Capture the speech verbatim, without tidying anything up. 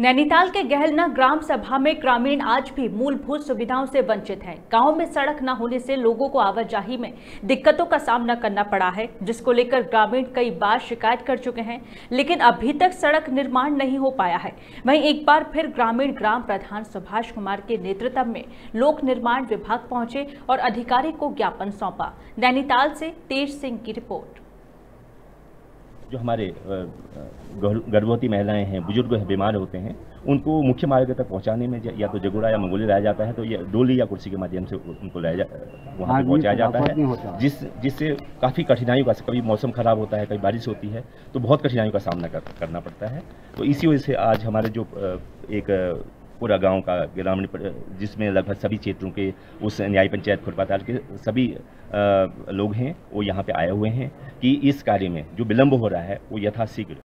नैनीताल के गहलना ग्राम सभा में ग्रामीण आज भी मूलभूत सुविधाओं से वंचित हैं। गांव में सड़क न होने से लोगों को आवाजाही में दिक्कतों का सामना करना पड़ा है, जिसको लेकर ग्रामीण कई बार शिकायत कर चुके हैं, लेकिन अभी तक सड़क निर्माण नहीं हो पाया है। वहीं एक बार फिर ग्रामीण ग्राम प्रधान सुभाष कुमार के नेतृत्व में लोक निर्माण विभाग पहुंचे और अधिकारी को ज्ञापन सौंपा। नैनीताल से तेज सिंह की रिपोर्ट। जो हमारे गर्भवती महिलाएं हैं, बुजुर्ग हैं, बीमार होते हैं, उनको मुख्य मार्ग तक पहुंचाने में या तो जगुड़ा या मंगोली लाया जाता है, तो ये डोली या कुर्सी के माध्यम से उनको लाया जा वहाँ पे पहुंचाया जाता है, जिस जिससे काफ़ी कठिनाइयों का, कभी मौसम खराब होता है, कभी बारिश होती है, तो बहुत कठिनाइयों का सामना कर, करना पड़ता है। तो इसी वजह से आज हमारे जो एक पूरा गांव का ग्रामीण, जिसमें लगभग सभी क्षेत्रों के उस न्याय पंचायत खुरपाताल के सभी लोग हैं, वो यहाँ पे आए हुए हैं कि इस कार्य में जो विलंब हो रहा है वो यथाशीघ्र